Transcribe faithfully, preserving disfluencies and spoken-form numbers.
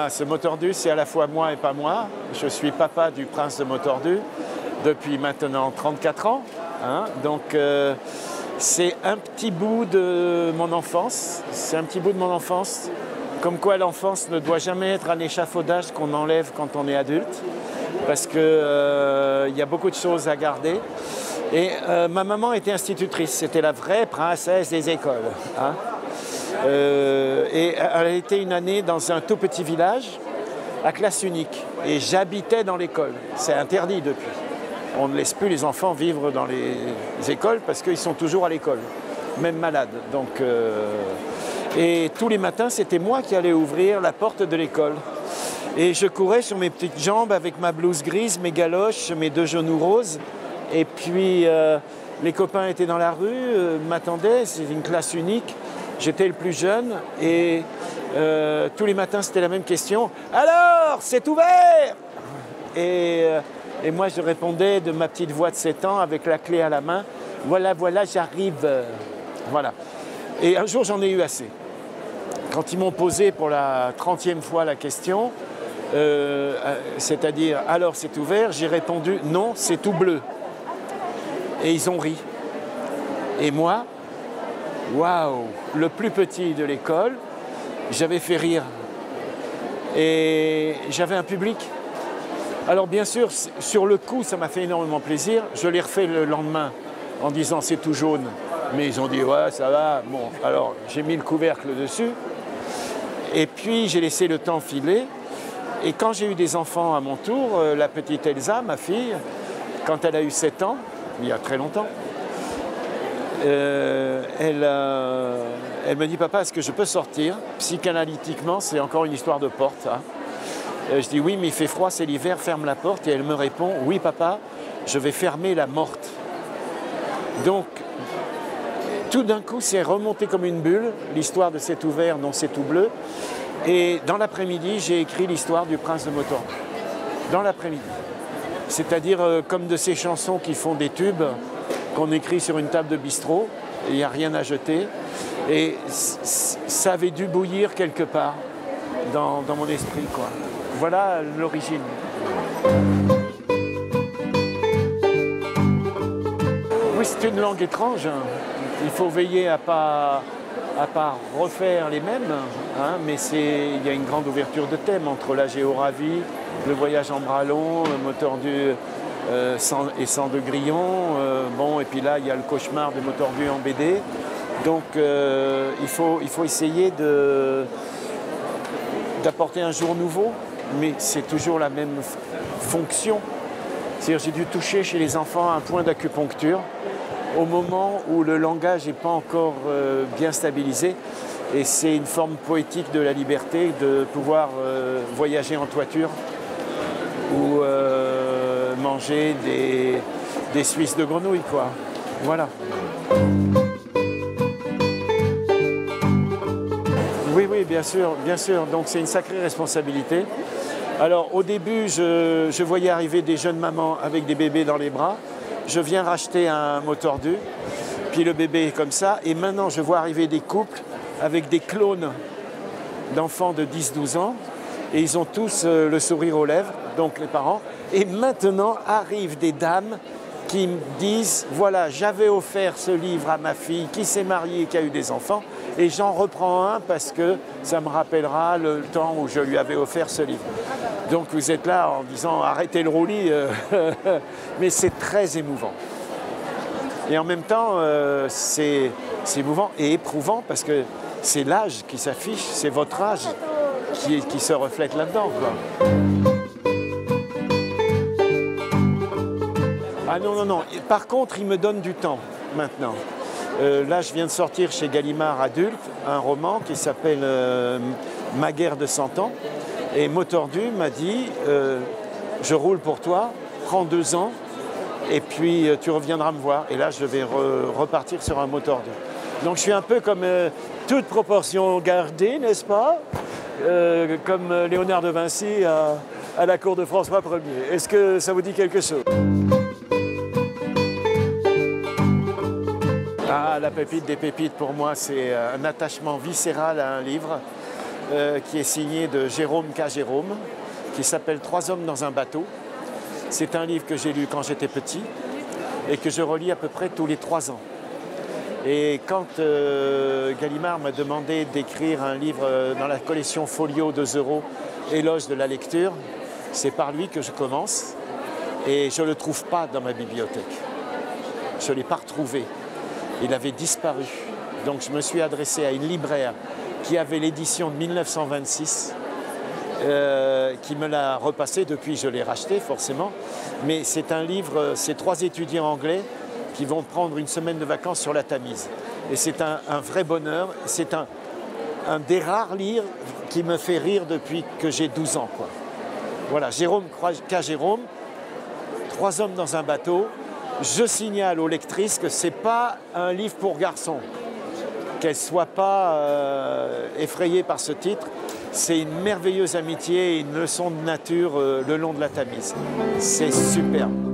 moi, ce Motordu, c'est à la fois moi et pas moi. Je suis papa du prince de Motordu depuis maintenant trente-quatre ans. Hein. Donc, euh, c'est un petit bout de mon enfance. C'est un petit bout de mon enfance. Comme quoi, l'enfance ne doit jamais être un échafaudage qu'on enlève quand on est adulte. Parce qu'il euh, y a beaucoup de choses à garder. Et euh, ma maman était institutrice. C'était la vraie princesse des écoles. Hein. Euh, et elle a été une année dans un tout petit village à classe unique et j'habitais dans l'école. C'est interdit depuis. On ne laisse plus les enfants vivre dans les écoles parce qu'ils sont toujours à l'école, même malades. Donc, euh, et tous les matins, c'était moi qui allais ouvrir la porte de l'école. Et je courais sur mes petites jambes avec ma blouse grise, mes galoches, mes deux genoux roses. Et puis, euh, les copains étaient dans la rue, euh, m'attendaient, c'était une classe unique. J'étais le plus jeune et euh, tous les matins, c'était la même question. « Alors, c'est ouvert ?» et, euh, et moi, je répondais de ma petite voix de sept ans avec la clé à la main. « Voilà, voilà, j'arrive. » Voilà. Et un jour, j'en ai eu assez. Quand ils m'ont posé pour la trentième fois la question, euh, c'est-à-dire « Alors, c'est ouvert ?» j'ai répondu « Non, c'est tout bleu. » Et ils ont ri. Et moi, waouh, le plus petit de l'école, j'avais fait rire. Et j'avais un public. Alors bien sûr, sur le coup, ça m'a fait énormément plaisir. Je l'ai refait le lendemain en disant c'est tout jaune. Mais ils ont dit ouais, ça va. Bon, alors j'ai mis le couvercle dessus. Et puis j'ai laissé le temps filer. Et quand j'ai eu des enfants à mon tour, la petite Elsa, ma fille, quand elle a eu sept ans, il y a très longtemps, Euh, elle, euh, elle me dit « Papa, est-ce que je peux sortir ?» Psychanalytiquement, c'est encore une histoire de porte. Hein. Euh, je dis « Oui, mais il fait froid, c'est l'hiver, ferme la porte. » Et elle me répond « Oui, papa, je vais fermer la morte. » Donc, tout d'un coup, c'est remonté comme une bulle, l'histoire de C'est ouvert, non c'est tout bleu. Et dans l'après-midi, j'ai écrit l'histoire du prince de Motordu. Dans l'après-midi. C'est-à-dire euh, comme de ces chansons qui font des tubes, qu'on écrit sur une table de bistrot, et il n'y a rien à jeter. Et ça avait dû bouillir quelque part dans, dans mon esprit, quoi. Voilà l'origine. Oui, c'est une langue étrange. Il faut veiller à ne pas, à pas refaire les mêmes, hein, mais il y a une grande ouverture de thèmes entre la géoravie, le voyage en bras long, le Motordu Euh, et cent de Grillon, euh, bon, et puis là il y a le cauchemar de Motordu en B D. Donc euh, il, faut, il faut essayer d'apporter un jour nouveau, mais c'est toujours la même fonction. C'est-à-dire j'ai dû toucher chez les enfants un point d'acupuncture au moment où le langage n'est pas encore euh, bien stabilisé. Et c'est une forme poétique de la liberté de pouvoir euh, voyager en toiture ou euh, manger des, des Suisses de grenouille, quoi. Voilà. Oui, oui, bien sûr, bien sûr. Donc c'est une sacrée responsabilité. Alors au début, je, je voyais arriver des jeunes mamans avec des bébés dans les bras. Je viens racheter un Motordu, puis le bébé est comme ça. Et maintenant, je vois arriver des couples avec des clones d'enfants de dix douze ans. Et ils ont tous euh, le sourire aux lèvres, donc les parents. Et maintenant arrivent des dames qui me disent, voilà, j'avais offert ce livre à ma fille qui s'est mariée et qui a eu des enfants, et j'en reprends un parce que ça me rappellera le temps où je lui avais offert ce livre. Donc vous êtes là en disant, arrêtez le roulis, euh, mais c'est très émouvant. Et en même temps, euh, c'est émouvant et éprouvant parce que c'est l'âge qui s'affiche, c'est votre âge qui, qui se reflète là-dedans, quoi. Ah non, non, non. Par contre, il me donne du temps maintenant. Euh, là, je viens de sortir chez Gallimard Adulte un roman qui s'appelle euh, Ma guerre de cent ans. Et Motordu m'a dit, euh, je roule pour toi, prends deux ans, et puis euh, tu reviendras me voir. Et là, je vais re repartir sur un Motordu. Donc, je suis un peu comme euh, toute proportion gardée, n'est-ce pas, euh, comme Léonard de Vinci à, à la cour de François Premier. Est-ce que ça vous dit quelque chose ? Ah, la pépite des pépites, pour moi, c'est un attachement viscéral à un livre. euh, qui est signé de Jérôme K. Jérôme, qui s'appelle « Trois hommes dans un bateau ». C'est un livre que j'ai lu quand j'étais petit et que je relis à peu près tous les trois ans. Et quand euh, Gallimard m'a demandé d'écrire un livre dans la collection Folio deux euros, Éloge de la lecture, c'est par lui que je commence et je ne le trouve pas dans ma bibliothèque. Je ne l'ai pas retrouvé. Il avait disparu. Donc je me suis adressé à une libraire qui avait l'édition de mille neuf cent vingt-six, euh, qui me l'a repassé. Depuis, je l'ai racheté forcément. Mais c'est un livre, c'est trois étudiants anglais qui vont prendre une semaine de vacances sur la Tamise. Et c'est un, un vrai bonheur. C'est un, un des rares livres qui me fait rire depuis que j'ai douze ans, quoi. Voilà, Jérôme K. Jérôme, Trois hommes dans un bateau. Je signale aux lectrices que ce n'est pas un livre pour garçons. Qu'elles ne soient pas euh, effrayées par ce titre. C'est une merveilleuse amitié et une leçon de nature euh, le long de la Tamise. C'est superbe.